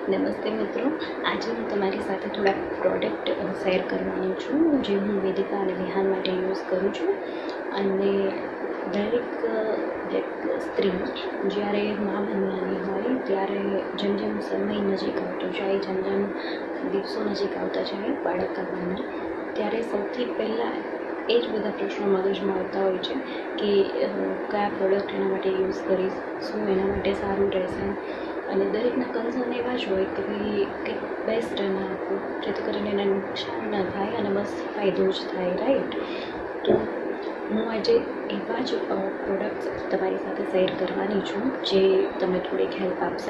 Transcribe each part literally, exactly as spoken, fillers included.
નમસ્તે મિત્રો, આજે હું તમારી સાથે થોડાક પ્રોડક્ટ શેર કરવાની છું જે હું વેદિકા અને વિહાન માટે યુઝ કરું છું. અને દરેક દરેક સ્ત્રી જ્યારે મા બનવાની હોય ત્યારે જેમ જેમ સમય નજીક આવતો જાય, જેમ જેમ દિવસો નજીક આવતા જાય બાળક આવવાના, ત્યારે સૌથી પહેલાં એ જ બધા પ્રશ્નો મગજમાં આવતા હોય છે કે કયા પ્રોડક્ટ એના માટે યુઝ કરીશ, શું એના માટે સારું રહેશે. અને દરેકના કન્સર્ન એવા જ હોય કે ભાઈ કંઈક બેસ્ટ ના આપો જેથી કરીને એને નુકસાન ન થાય અને બસ ફાયદો જ થાય, રાઈટ. તો હું આજે એવા જ પ્રોડક્ટ્સ તમારી સાથે શેર કરવાની છું જે તમને થોડીક હેલ્પ આપશે.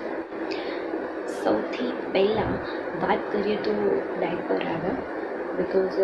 સૌથી પહેલાં વાત કરીએ તો ડાયપર આવે, બિકોઝ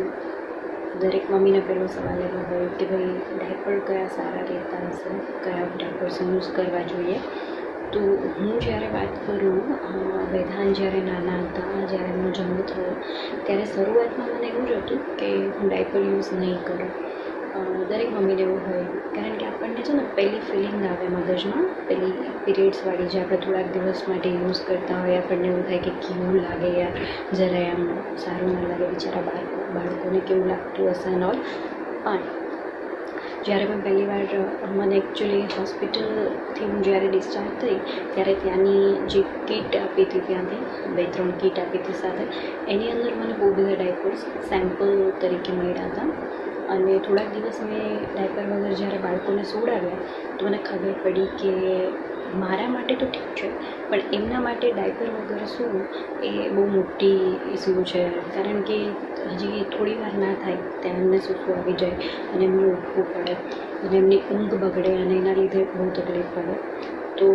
દરેક મમ્મીને પહેલો સવાલ એવો હોય કે ભાઈ ડાયપર કયા સારા રહેતા હશે, કયા ડાયપર્સ યુઝ કરવા જોઈએ. તો હું જ્યારે વાત કરું, વેધાન જ્યારે નાના હતા, જ્યારે એમનો જન્મ થયો ત્યારે શરૂઆતમાં મને એવું જ હતું કે હું ડાયપર યુઝ નહીં કરું. દરેક મમ્મીને એવું હોય, કારણ કે આપણને છે ને પહેલી ફિલિંગ આવે મગજમાં, પેલી પીરિયડ્સવાળી જે આપણે થોડાક દિવસ માટે યુઝ કરતા હોય, આપણને એવું થાય કે કેવું લાગે યાર, જરાય આમ સારું ના લાગે, બિચારા બાળકો બાળકોને કેવું લાગતું હશે એન્ડ ઓલ. પણ જ્યારે મેં પહેલી વાર મને એકચ્યુઅલી હોસ્પિટલથી હું જ્યારે ડિસ્ચાર્જ થઈ ત્યારે ત્યાંની જે કીટ આપી હતી, ત્યાંથી બે ત્રણ કીટ આપી હતી સાથે, એની અંદર મને બહુ બધા ડાયપર્સ સેમ્પલ તરીકે મળ્યા હતા. અને થોડાક દિવસ મેં ડાયપર વગર જ્યારે બાળકોને સુવડાવ્યા તો મને ખબર પડી કે મારા માટે તો ઠીક છે, પણ એમના માટે ડાયપર વગર શું એ બહુ મોટી ઇસ્યુ છે. કારણ કે હજી થોડી વાર ના થાય ત્યાં એમને સૂસું આવી જાય અને એમને ઉઠવું પડે અને એમની ઊંઘ બગડે અને એના લીધે બહુ તકલીફ પડે. તો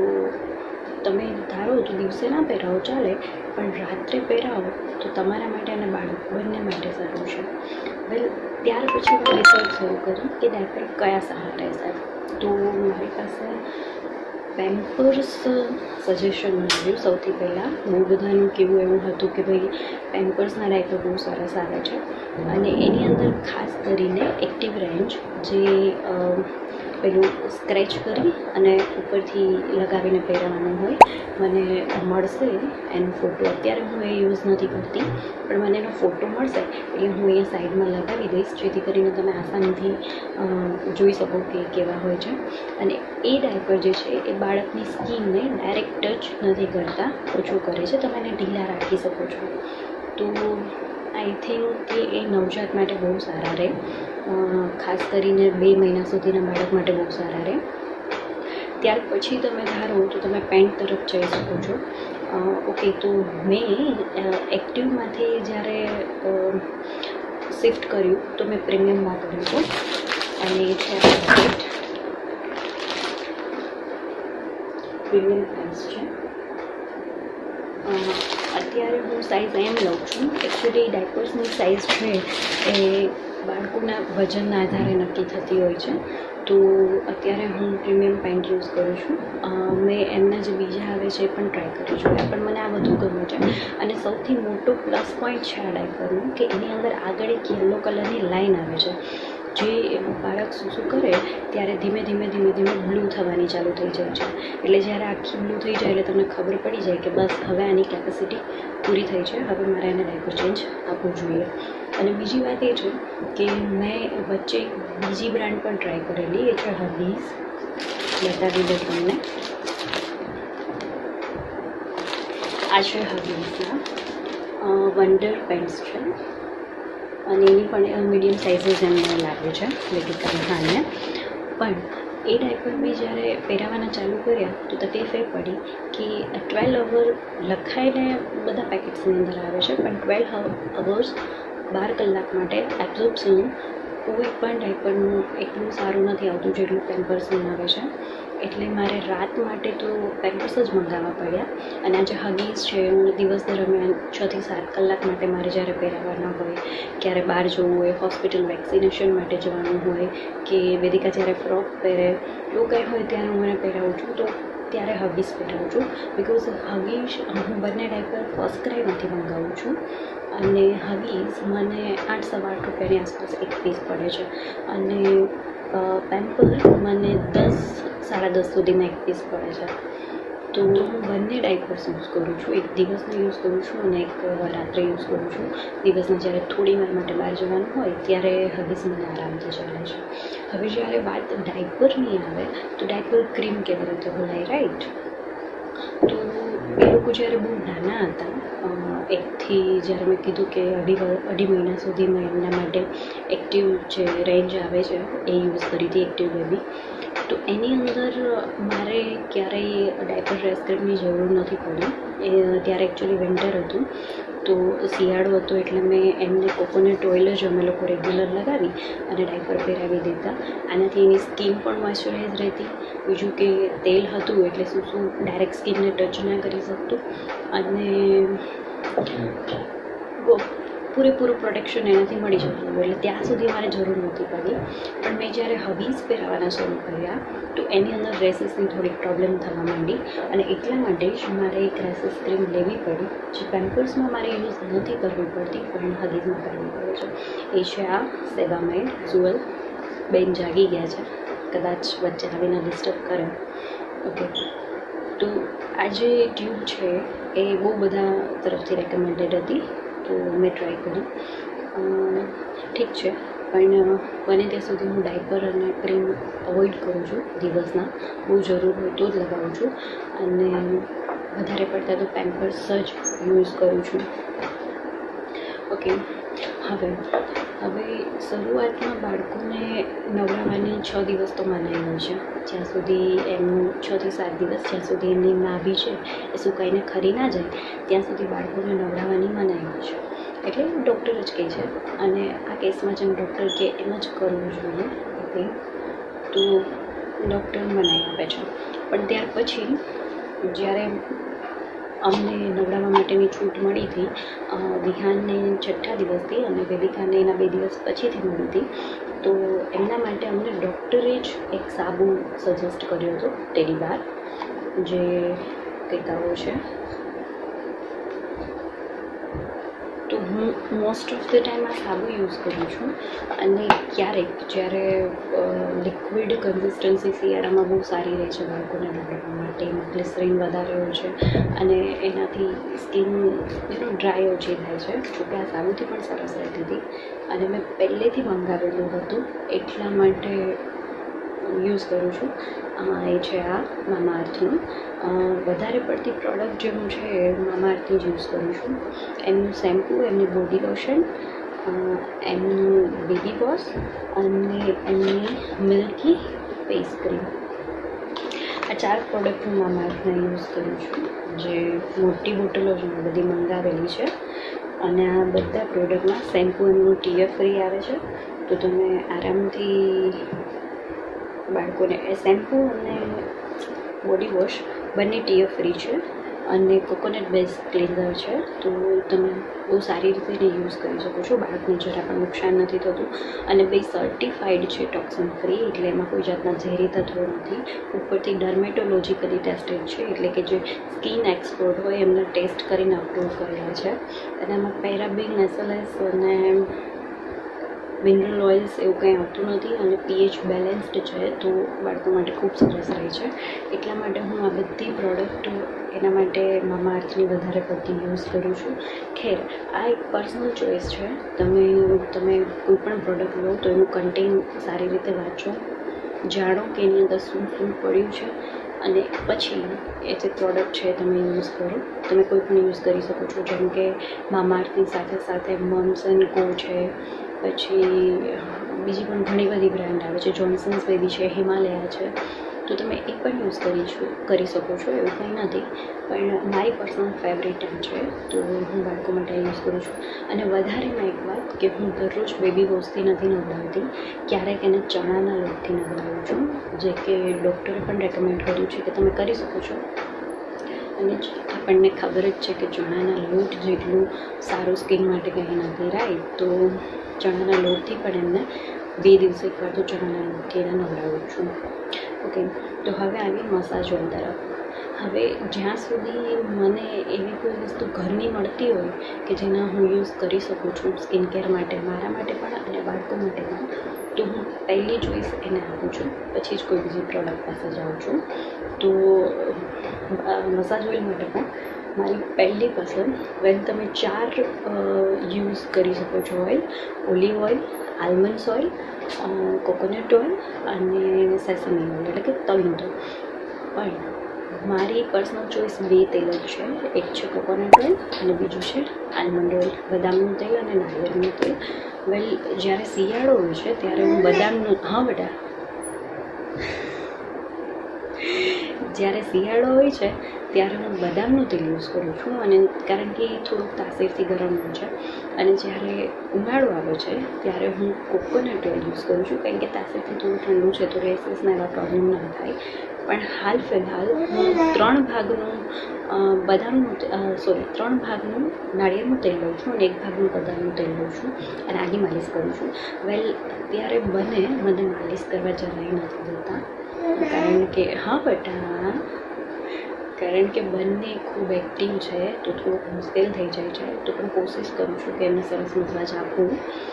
તમે ધારો તો દિવસે ના પહેરાવો ચાલે, પણ રાત્રે પહેરાવો તો તમારા માટે અને બાળક બંને માટે સારું છે. વેલ, ત્યાર પછી મેં રિસર્ચ શરૂ કરી કે ડાયપર કયા સારા રહેશે. તો મારી પાસે પેમ્પર્સ સજેશન મળ્યું સૌથી પહેલાં. બહુ બધાનું કેવું એવું હતું કે ભાઈ પેમ્પર્સના ડાયપર બહુ સરસ આવે છે અને એની અંદર ખાસ કરીને એક્ટિવ રેન્જ જે પેલું સ્ક્રેચ કરી અને ઉપરથી લગાવીને પહેરવાનું હોય, મને મળશે એનો ફોટો. અત્યારે હું એ યુઝ નથી કરતી, પણ મને એનો ફોટો મળશે એટલે હું અહીંયા સાઈડમાં લગાવી દઈશ જેથી કરીને તમે આસાનીથી જોઈ શકો કે કેવા હોય છે. અને એ ડાયપર જે છે એ બાળકની સ્કિનને ડાયરેક્ટ ટચ નથી કરતા, ઓછું કરે છે, તમે એને ઢીલા રાખી શકો છો. તો આઈ થિંક કે એ નવજાત માટે બહુ સારા રહે, ખાસ કરીને બે મહિના સુધીના બાળક માટે બહુ સારા રહે. ત્યાર પછી તમે ધારો તો તમે પેન્ટ તરફ જઈ શકો છો. ઓકે, તો મેં એક્ટિવમાંથી જ્યારે શિફ્ટ કર્યું તો મેં પ્રીમિયમમાં કર્યું હતું અને એ છે પ્રીમિયમ પેન્ટ્સ છે. અત્યારે હું સાઇઝ એમ લઉં છું, એકચ્યુઅલી ડાયપર્સની સાઇઝ છે એ બાળકોના વજનના આધારે નક્કી થતી હોય છે. તો અત્યારે હું પ્રીમિયમ પેન્ટ યુઝ કરું છું. મેં એમના જે બીજા આવે છે એ પણ ટ્રાય કરી જોયા, પણ મને આ વધુ ગમે છે. અને સૌથી મોટો પ્લસ પોઈન્ટ છે આ ડાયપરનું કે એની અંદર આગળ એક યલો કલરની લાઇન આવે છે, જે બાળક સૂસું કરે ત્યારે ધીમે ધીમે ધીમે ધીમે બ્લુ થવાની ચાલુ થઈ જાય છે. એટલે જ્યારે આખી બ્લુ થઈ જાય એટલે તમને ખબર પડી જાય કે બસ હવે આની કેપેસિટી પૂરી થઈ છે, હવે મારે એને ડાયપર ચેન્જ આપવું જોઈએ. અને બીજી વાત એ છે કે મેં વચ્ચે બીજી બ્રાન્ડ પણ ટ્રાય કરેલી, એ છે હગીઝ. બતાવી દઉં તમને, આ છે હગીઝના વન્ડર પેન્ટ્સ છે અને એની પણ મીડિયમ સાઇઝીસ એમને લાગે છે વેદિકા વિહાનને. પણ એ ડાયપર બી જ્યારે પહેરાવાના ચાલુ કર્યા તો તકલીફ એ પડી કે ટ્વેલ્વ અવર લખાઈને બધા પેકેટ્સની અંદર આવે છે, પણ ટ્વેલ્વ અવર્સ બાર કલાક માટે એબ્ઝોર્પ્શન કોઈ પણ ડાયપરનું એટલું સારું નથી આવતું જેટલું પેમ્પર્સનું આવે છે. એટલે મારે રાત માટે તો પેમ્પર્સ જ મંગાવવા પડ્યા. અને આ જે હગીઝ છે હું દિવસ દરમિયાન છથી સાત કલાક માટે મારે જ્યારે પહેરાવાના હોય, ક્યારે બહાર જવું હોય, હોસ્પિટલ વેક્સિનેશન માટે જવાનું હોય કે વેદિકા જ્યારે ફ્રોક પહેરે એવું કંઈ હોય ત્યારે હું એને પહેરાવું છું, તો ત્યારે હગીઝ પહેરાવું છું. બિકોઝ હગીઝ હું બંને ડાયપર ફર્સ્ટ ક્રાઈમાંથી મંગાવું છું અને હગીઝ મને આઠ સવા આઠ રૂપિયાની આસપાસ એક પીસ પડે છે અને પેમ્પર મને દસ સાડા દસ સુધીમાં એક પીસ પડે છે. તો તો હું બંને ડાયપર્સ યુઝ કરું છું, એક દિવસનો યુઝ કરું છું અને એક રાત્રે યુઝ કરું છું. દિવસના જ્યારે થોડી વાર માટે બહાર જવાનું હોય ત્યારે હગીસ મને આરામથી ચાલે છે. હવે જ્યારે વાત ડાયપરની આવે તો ડાયપર ક્રીમ કેવી રીતે બનાવી, રાઈટ? તો એ લોકો જ્યારે બહુ નાના હતા, એકથી જ્યારે મેં કીધું કે અઢી અઢી મહિના સુધી મેં એમના માટે એક્ટિવ જે રેન્જ આવે છે એ યુઝ કરી હતી, એક્ટિવ બેબી. તો એની અંદર મારે ક્યારેય ડાયપર રેસ્ક્રીમની જરૂર નથી પડી. એ ત્યારે એકચ્યુઅલી વિન્ટર હતું, તો શિયાળો હતો એટલે મેં એમને કોકોનટ ઓઇલ જ અમે લોકો રેગ્યુલર લગાવી અને ડાયપર પહેરાવી દીધા. આનાથી એની સ્કિન પણ મોઇશ્ચરાઇઝ રહેતી, બીજું કે તેલ હતું એટલે શું શું ડાયરેક્ટ સ્કિનને ટચ ના કરી શકતું અને પૂરેપૂરું પ્રોટેક્શન એનાથી મળી જતું. એટલે ત્યાં સુધી મારે જરૂર નહોતી પડી. પણ મેં જ્યારે હગીસ પહેરાવાના શરૂ કર્યા તો એની અંદર રેસીસની થોડીક પ્રોબ્લેમ થવા માંડી અને એટલા માટે જ મારે એક રેસીસ ક્રીમ લેવી પડી, જે પેમ્પર્સમાં મારે યુઝ નથી કરવી પડતી પણ હગીસમાં કરવી પડે છે. એ છે આ સેવામેડ જુઅલ. બેન જાગી ગયા છે, કદાચ વચ્ચે આવીને ડિસ્ટર્બ કરે. ઓકે, તો આ જે ટ્યુબ છે એ બહુ બધા તરફથી રેકમેન્ડેડ હતી, તો મેં ટ્રાય કરી. ઠીક છે, પણ બને ત્યાં સુધી હું ડાયપર અને ક્રીમ અવોઇડ કરું છું દિવસના. બહુ જરૂર હોય તો જ લગાવું છું અને વધારે પડતા તો પેમ્પર્સ જ યુઝ કરું છું. ઓકે, હવે હવે શરૂઆતમાં બાળકોને નવડાવવાની છ દિવસ તો મનાઈ હોય છે, જ્યાં સુધી એમનું છથી સાત દિવસ જ્યાં સુધી એમની નાભી છે એ સુકાઈને ખરી ના જાય ત્યાં સુધી બાળકોને નવડાવવાની મનાઈ હોય છે. એટલે ડૉક્ટર જ કહે છે અને આ કેસમાં જેમ ડૉક્ટર કહે એમ જ કરવું જોઈએ. ઓકે, તો ડૉક્ટર મનાઈ આપે છે. પણ ત્યાર પછી જ્યારે અમને નવડાવવા માટેની છૂટ મળી હતી, વિહાનને છઠ્ઠા દિવસથી અને વેદિકાને એના બે દિવસ પછીથી મળી હતી, તો એમના માટે અમને ડૉક્ટરે જ એક સાબુ સજેસ્ટ કર્યો હતો, ટેડી બાર, જે કંઈક આવો છે. તો હું મોસ્ટ ઓફ ધ ટાઈમ આ સાબુ યુઝ કરું છું અને ક્યારેક જ્યારે લિક્વિડ કન્સિસ્ટન્સી શિયાળામાં બહુ સારી રહે છે બાળકોને નવડાવવા માટે, એમાં ગ્લિસરીન વધારે હોય છે અને એનાથી સ્કિન યુનો ડ્રાય ઓછી થાય છે. જોકે આ સાબુથી પણ સરસ રહેતી હતી અને મેં પહેલેથી મંગાવેલું હતું એટલા માટે યુઝ કરું છું. એ છે આ મામાઅર્થનું. વધારે પડતી પ્રોડક્ટ જે હું છે એ મામાઅર્થની જ યુઝ કરું છું. એમનું શેમ્પૂ, એમની બોડી લોશન, એમનું બેબી વોશ અને એમની મિલ્કી ફેસ ક્રીમ. આ ચાર પ્રોડક્ટ હું મામાઅર્થના યુઝ કરું છું, જે મોટી બોટલો જ મેં બધી મંગાવેલી છે. અને આ બધા પ્રોડક્ટમાં શેમ્પૂ એમનું ટીએફ ફ્રી આવે છે, તો તમે આરામથી બાળકોને એ શેમ્પૂ અને બોડી વોશ બંને ટીએફ ફ્રી છે અને કોકોનટ બેઝ ક્લિન્ઝર છે, તો તમે બહુ સારી રીતે એને યુઝ કરી શકો છો. બાળકને જરા પણ નુકસાન નથી થતું અને બે સર્ટિફાઈડ છે ટોક્સિન ફ્રી, એટલે એમાં કોઈ જાતના ઝેરી તત્વો નથી. ઉપરથી ડર્મેટોલોજીકલી ટેસ્ટેડ છે, એટલે કે જે સ્કિન એક્સપર્ટ હોય એમને ટેસ્ટ કરીને અપ્રૂવ કરેલા છે. અને એમાં પેરાબિન, એસએલએસ અને મિનરલ ઓઇલ્સ એવું કંઈ આવતું નથી અને પીએચ બેલેન્સ્ડ છે, તો બાળકો માટે ખૂબ સરસ રહે છે. એટલા માટે હું આ બધી પ્રોડક્ટ એના માટે મામાઅર્થની વધારે પડતી યુઝ કરું છું. ખેર, આ એક પર્સનલ ચોઈસ છે. તમે તમે કોઈ પણ પ્રોડક્ટ લો તો એનું કન્ટેન સારી રીતે વાંચો, જાણો કે એની અંદર શું શું પડ્યું છે અને પછી એ જે પ્રોડક્ટ છે તમે યુઝ કરો. તમે કોઈ પણ યુઝ કરી શકો છો, જેમ કે મામાઅર્થની સાથે સાથે મમ્સ એન્ડ કો છે, પછી બીજી પણ ઘણી બધી બ્રાન્ડ આવે છે, જોન્સન્સ બેબી છે, હિમાલયા છે, તો તમે એ પણ યુઝ કરી છો કરી શકો છો, એવું કંઈ નથી. પણ મારી પર્સનલ ફેવરેટ છે, તો હું બાળકો માટે યુઝ કરું છું. અને વધારેમાં એક વાત કે હું દરરોજ બેબી વોશથી નથી નવડાવતી, ક્યારેક એને ચણાના લોટથી નવડાવું છું, જે કે ડૉક્ટરે પણ રેકમેન્ડ કર્યું છે કે તમે કરી શકો છો. અને આપણને ખબર જ છે કે ચણાના લોટ જેટલું સારું સ્કિન માટે કંઈ નથી, રાઈટ? તો ચણાના લોટથી પણ એમને બે દિવસે એકવાર તો ચણાના લોટથી એને નવડાવું છું. ઓકે, તો હવે આવી મસાજ ઓઇલ તરફ. હવે જ્યાં સુધી મને એવી કોઈ વસ્તુ ઘરની મળતી હોય કે જેના હું યુઝ કરી શકું છું સ્કિન કેર માટે, મારા માટે પણ અને બાળકો માટે પણ, તો હું પહેલી ચોઈસ એને આપું છું, પછી જ કોઈ બીજી પ્રોડક્ટ પાસે જાઉં છું. તો મસાજ ઓઇલ માટે પણ મારી પહેલી પસંદ, વેલ તમે ચાર યુઝ કરી શકો છો oil: olive oil, almonds oil, coconut oil અને સેસમી ઓઇલ એટલે કે તલનું તેલ. પણ મારી પર્સનલ ચોઈસ બે તેલ જ છે, એક છે કોકોનટ ઓઇલ અને બીજું છે આલમંડ ઓઇલ, બદામનું તેલ અને નાળિયેરનું તેલ. વેલ જ્યારે શિયાળો હોય છે ત્યારે હું બદામનું હા બેટા જ્યારે શિયાળો હોય છે ત્યારે હું બદામનું તેલ યુઝ કરું છું, અને કારણ કે એ થોડુંક તાસીરથી ગરમ હોય છે. અને જ્યારે ઉનાળો આવે છે ત્યારે હું કોકોનટ ઓઇલ યુઝ કરું છું, કારણ કે તાસીરથી થોડું ઠંડુ છે તો રેસીસના એવા પ્રોબ્લેમ ના થાય. પણ હાલ ફિલહાલ હું ત્રણ ભાગનું બદામનું સોરી ત્રણ ભાગનું નાળિયેરનું તેલ લઉં છું અને એક ભાગનું બદામનું તેલ લઉં છું અને આની માલિશ કરું છું. વેલ ત્યારે બને મને માલિશ કરવા જરાય નથી દેતા, કારણ કે હા બટા કારણ કે બંને ખૂબ એક્ટિવ છે તો થોડુંક મુશ્કેલ થઈ જાય છે. તો પણ કોશિશ કરું છું કે એમને સરસ મસાજ આપું.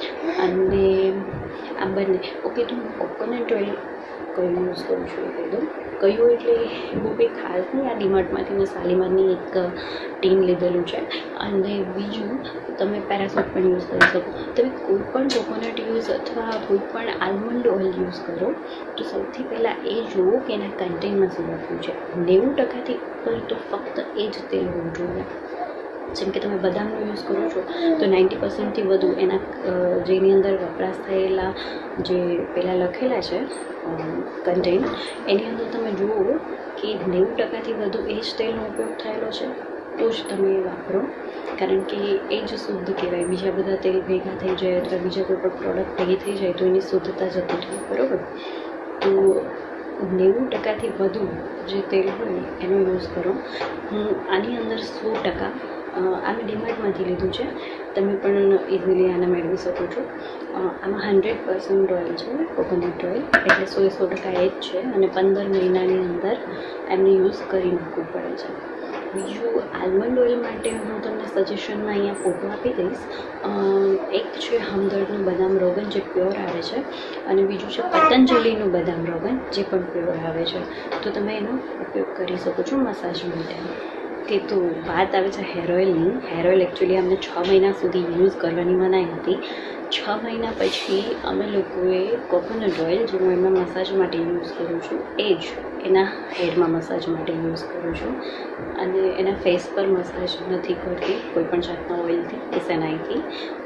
અને આ બંને ઓકે. તો હું કોકોનટ ઓઇલ કયું યુઝ કરું છું એ કહી દઉં. કયું એટલે બહુ કંઈ ખાસ નહીં, આ ડીમાર્ટમાંથી મેં શાલીમારની એક ટીન લીધેલું છે. અને બીજું તમે પેરાસૂટ પણ યુઝ કરી શકો. તમે કોઈ પણ કોકોનટ યુઝ અથવા કોઈ પણ આલમંડ ઓઇલ યુઝ કરો તો સૌથી પહેલાં એ જુઓ કે એના કન્ટેનમાં શું લખ્યું છે. નેવું ટકાથી ઉપર તો ફક્ત એ જ તેલ હોવું જોઈએ. જેમ કે તમે બદામનો યુઝ કરો છો તો નાઇન્ટી પર્સન્ટથી વધુ એના જેની અંદર વપરાશ થયેલા જે પહેલાં લખેલા છે કન્ટેન, એની અંદર તમે જુઓ કે નેવું ટકાથી વધુ એ જ તેલનો ઉપયોગ થયેલો છે તો જ તમે વાપરો, કારણ કે એ જ શુદ્ધ કહેવાય. બીજા બધા તેલ ભેગા થઈ જાય અથવા બીજા કોઈ પણ પ્રોડક્ટ ભેગી થઈ જાય તો એની શુદ્ધતા જતી રહે, બરાબર. તો નેવું ટકાથી વધુ જે તેલ હોય એનો યુઝ કરો. હું આની અંદર સો ટકા આ મેં ડીમાર્ટમાંથી લીધું છે, તમે પણ ઇઝીલી આને મેળવી શકો છો. આમાં હંડ્રેડ પર્સન્ટ ઓઇલ છે કોકોનટ ઓઇલ, એટલે સો સો ટકા એ જ છે અને પંદર મહિનાની અંદર એમને યુઝ કરી નાખવું પડે છે. બીજું આલમંડ ઓઇલ માટે હું તમને સજેશનમાં અહીંયા ફોટો આપી દઈશ. એક છે હમદર્દનું બદામ રોગન જે પ્યોર આવે છે, અને બીજું છે પતંજલિનું બદામ રોગન જે પણ પ્યોર આવે છે. તો તમે એનો ઉપયોગ કરી શકો છો મસાજ માટે. કે તો વાત આવે છે હેર ઓઇલની. હેર ઓઇલ એકચ્યુઅલી અમને છ મહિના સુધી યુઝ કરવાની મનાઈ હતી. છ મહિના પછી અમે લોકોએ કોકોનટ ઓઇલ જે હું એમના મસાજ માટે યુઝ કરું છું એ જ એના હેરમાં મસાજ માટે યુઝ કરું છું, અને એના ફેસ પર મસાજ નથી કરતી કોઈ પણ જાતના ઓઇલથી કે સેનાઈથી.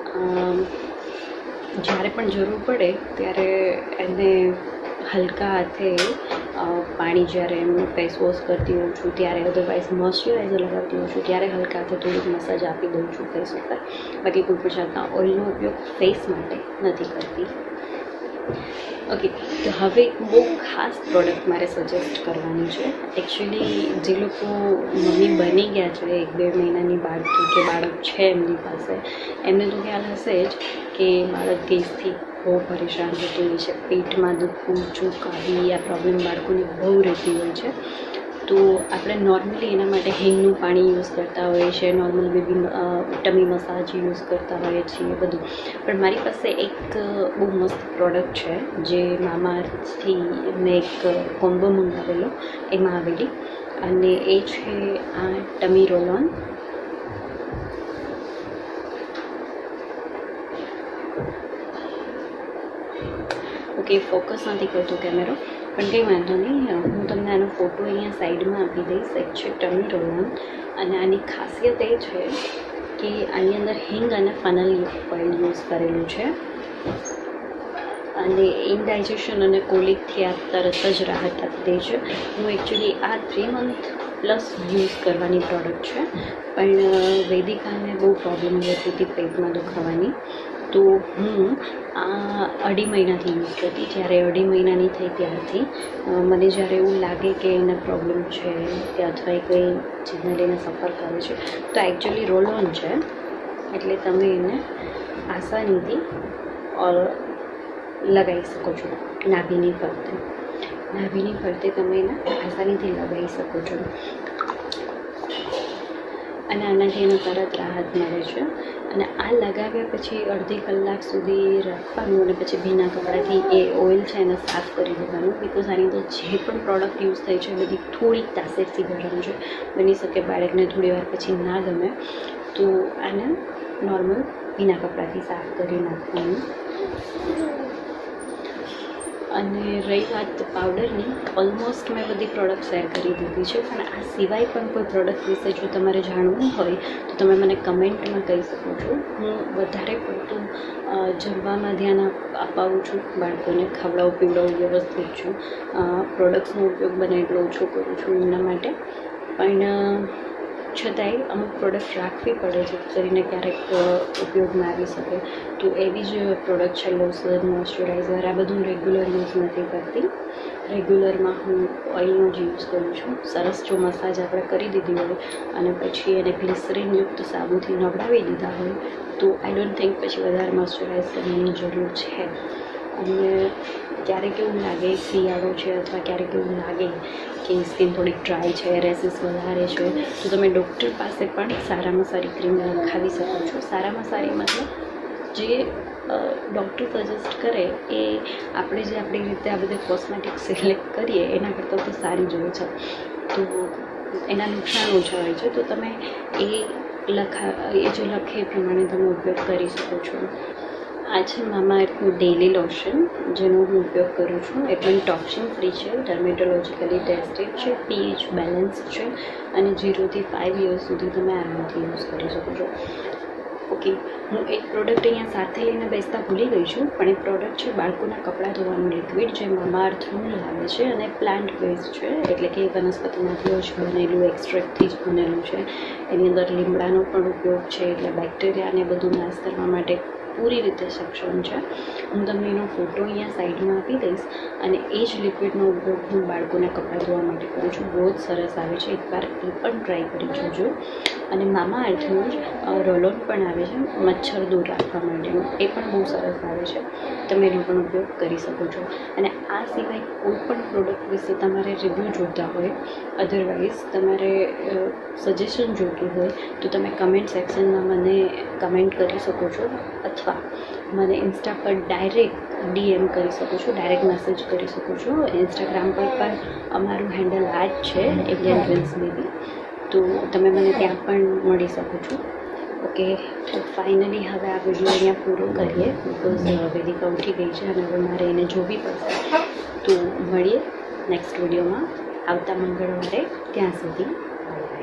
જ્યારે પણ જરૂર પડે ત્યારે એને હલકા હાથે પાણી, જ્યારે એમનું ફેસ વોશ કરતી હોઉં છું ત્યારે, અદરવાઇઝ મોઇસ્ચરાઇઝર લગાવતી હોઉં છું ત્યારે હલકા હાથે થોડીક મસાજ આપી દઉં છું ફેસ ઉપર. બાકી કોઈ પણ જાતના ઓઇલનો ઉપયોગ ફેસ માટે નથી કરતી. ઓકે. તો હવે બહુ ખાસ પ્રોડક્ટ મારે સજેસ્ટ કરવાની છે. એકચ્યુઅલી જે લોકો મમ્મી બની ગયા છે, એક બે મહિનાની બાળકી કે બાળક છે એમની પાસે, એમને તો ખ્યાલ હશે જ કે બાળક ગેસથી બહુ પરેશાન થતું હોય છે, પેટમાં દુખવું, ચૂક આવી, આ પ્રોબ્લેમ બાળકોને બહુ રહેતી હોય છે. તો આપણે નોર્મલી એના માટે હિંગનું પાણી યુઝ કરતા હોઈએ છીએ, normal baby tummy massage use કરતા હોઈએ છીએ બધું. પણ મારી પાસે એક બહુ મસ્ત પ્રોડક્ટ છે જે મામાઅર્થથી મેં એક કોમ્બો મંગાવેલો એમાં આવેલી, અને એ છે આ tummy roll on. Okay, focus નથી કરતો કેમેરો, પણ કંઈ વાંધો નહીં. હું તમને આનો ફોટો અહીંયા સાઈડમાં આપી દઈશ. એક છે ટમી રોલ ઓન, અને આની ખાસિયત એ છે કે આની અંદર હિંગ અને ફનલ ઓઇલ યુઝ કરેલું છે, અને ઇનડાઇજેશન અને કોલિકથી આ તરત જ રાહત આપી દે છે. હું એકચ્યુઅલી આ થ્રી મંથ પ્લસ યુઝ કરવાની પ્રોડક્ટ છે, પણ વેદિકાને બહુ પ્રોબ્લેમ રહેતી હતી પેટમાં દુખાવાની, તો હું આ અઢી મહિનાથી યુઝ કરતી. જ્યારે અઢી મહિનાની થઈ ત્યારથી મને જ્યારે એવું લાગે કે એને પ્રોબ્લેમ છે કે અથવા એ કંઈ ચીજને લઈને સફર કરે છે, તો એકચ્યુઅલી રોલ ઓન છે, એટલે તમે એને આસાનીથી ઓર લગાવી શકો છો. નાભીની ફરતે નાભીની ફરતે તમે એને આસાનીથી લગાવી શકો છો. અને આનાથી એને તરત રાહત મળે છે. અને આ લગાવ્યા પછી અડધી કલાક સુધી રાખવાનું અને પછી ભીના કપડાથી એ ઓઇલ છે એને સાફ કરી દેવાનું. બિકોઝ આની અંદર જે પણ પ્રોડક્ટ યુઝ થઈ છે એ બધી થોડીક તાસેરથી ગરમ છે. બની શકે બાળકને થોડી વાર પછી ના ગમે, તો આને નોર્મલ ભીના કપડાથી સાફ કરી નાખવાનું. અને રહી વાત પાવડરની, ઓલમોસ્ટ મેં બધી પ્રોડક્ટ શેર કરી દીધી છે, પણ આ સિવાય પણ કોઈ પ્રોડક્ટ વિશે જો તમારે જાણવું હોય તો તમે મને કમેન્ટમાં કહી શકો છો. હું વધારે પડતું જમવામાં ધ્યાન અપાવું છું, બાળકોને ખવડાવું પીવડાવું વ્યવસ્થિત છું. પ્રોડક્ટ્સનો ઉપયોગ બને એટલો ઓછો કરું છું એમના માટે, પણ છતાંય અમુક પ્રોડક્ટ રાખવી પડે છે કરીને ક્યારેક ઉપયોગમાં આવી શકે. તો એવી જ પ્રોડક્ટ છે લોશન, મોઇસ્ચરાઇઝર, આ બધું રેગ્યુલર યુઝ નથી કરતી. રેગ્યુલરમાં હું ઓઇલનો જ યુઝ કરું છું. સરસ જો મસાજ આપણે કરી દીધી હોય અને પછી એને ગ્લિસરીનયુક્ત સાબુથી નવડાવી દીધા હોય તો આઈ ડોન્ટ થિંક પછી વધારે મોઇસ્ચરાઇઝ કરવાની જરૂર છે. અને ક્યારેક એવું લાગે શિયાળો છે અથવા ક્યારેક એવું લાગે કે સ્કિન થોડીક ડ્રાય છે, રેસીસ વધારે છે, તો તમે ડૉક્ટર પાસે પણ સારામાં સારી ક્રીમ લખાવી શકો છો. સારામાં સારી મતલબ જે ડૉક્ટર સજેસ્ટ કરે એ આપણે જે આપણી રીતે આ બધા કોસ્મેટિક સિલેક્ટ કરીએ એના કરતાં તો સારી જ હોય છે. તો એના નુકસાન ઓછા હોય છે, તો તમે એ લખા એ જે લખે એ પ્રમાણે તમે ઉપયોગ કરી શકો છો. આ છે મામાઅર્થનું ડેલી લોશન, જેનો હું ઉપયોગ કરું છું. એ પણ ટોક્સિન ફ્રી છે, ડર્મેટોલોજીકલી ટેસ્ટેડ છે, પીએચ બેલેન્સ છે અને ઝીરોથી ફાઇવ યર્સ સુધી તમે આરામથી યુઝ કરી શકો છો. ઓકે, હું એક પ્રોડક્ટ અહીંયા સાથે લઈને બેસતા ભૂલી ગઈ છું, પણ એ પ્રોડક્ટ છે બાળકોના કપડાં ધોવાનું લિક્વિડ, જે મામાઅર્થનું આવે છે અને પ્લાન્ટ બેઝ છે, એટલે કે વનસ્પતિમાંથી જ બનેલું, એક્સ્ટ્રેક્ટથી જ બનેલું છે. એની અંદર લીમડાનો પણ ઉપયોગ છે, એટલે બેક્ટેરિયાને બધું નાશ કરવા માટે પૂરી રીતે સક્ષમ છે. હું તમને એનો ફોટો અહીંયા સાઈડમાં આપી દઈશ. અને એ જ લિક્વિડનો ઉપયોગ હું બાળકોના કપડાં ધોવા માટે કરું છું. બહુ જ સરસ આવે છે, એકવાર એ પણ ટ્રાય કરી જોજો. અને મામાઅર્થનું જ રોલોન પણ આવે છે મચ્છર દૂર રાખવા માટેનું, એ પણ બહુ સરસ આવે છે. તમે એનો પણ ઉપયોગ કરી શકો છો. અને આ સિવાય કોઈ પણ પ્રોડક્ટ વિશે તમારે રિવ્યૂ જોતા હોય, અધરવાઇઝ તમારે સજેશન જોતું હોય તો તમે કમેન્ટ સેક્શનમાં મને કમેન્ટ કરી શકો છો, અથવા મને ઇન્સ્ટા પર ડાયરેક્ટ ડીએમ કરી શકો છો, ડાયરેક્ટ મેસેજ કરી શકો છો. ઇન્સ્ટાગ્રામ પર પણ અમારું હેન્ડલ આ જ છે, ઇન્ડિયન ડ્રીમ્સ બેબી, તો તમે મને ત્યાં પણ મળી શકો છો. ઓકે, તો ફાઇનલી હવે આ વિડીયો અહીંયા પૂરો કરીએ, બિકોઝ વેદિકા ઉઠી ગઈ છે અને હવે મારે એને જોવી પડશે. તો મળીએ નેક્સ્ટ વિડીયોમાં આવતા મંગળવારે. ત્યાં સુધી બાય.